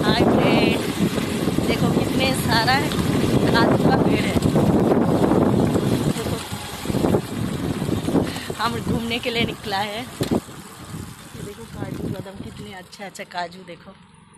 Hi friend, देखो कितने सारा काजू का पेड़ है। देखो हम घूमने के लिए निकला है। ये देखो काजू बादाम कितने अच्छा अच्छा काजू। देखो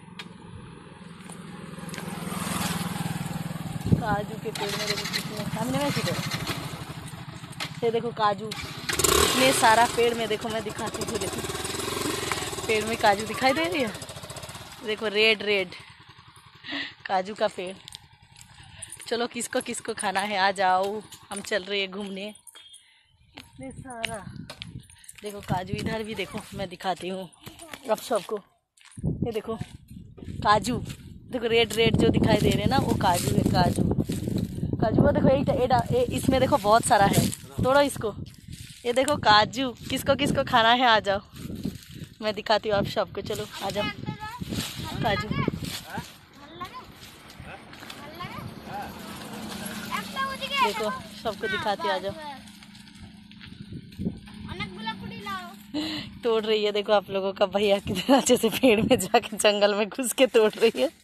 काजू के पेड़ में देखो कितने सामने में किधर। ये देखो काजू इतने सारा पेड़ में। देखो मैं दिखाती हूँ। देखो पेड़ में काजू दिखाई दे रही है। देखो रेड रेड काजू का पेड़। चलो किसको किसको खाना है आ जाओ, हम चल रहे हैं घूमने। इतने सारा देखो काजू। इधर भी देखो मैं दिखाती हूँ आप सबको। ये देखो काजू, देखो रेड रेड जो दिखाई दे रहे हैं ना वो काजू है। काजू काजू वो देखो इसमें देखो बहुत सारा है। तोड़ो इसको। ये देखो काजू किसको किसको खाना है आ जाओ, मैं दिखाती हूँ आप सबको। चलो आ जाओ। काजू देखो सबको दिखाती, आ जाओ। तोड़ रही है देखो आप लोगों का भैया कितना अच्छे से पेड़ में जाके जंगल में घुस के तोड़ रही है।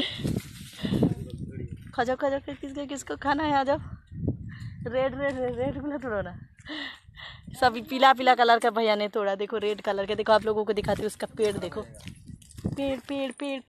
खा जाओ किसको किसको खाना है आ जाओ। रेड रेड रेड रेड को तोड़ो ना। सभी पीला पीला कलर का भैया ने तोड़ा। देखो रेड कलर का। देखो आप लोगों को दिखाती हूँ उसका पेड़। देखो पेड़ पेड़ पेड़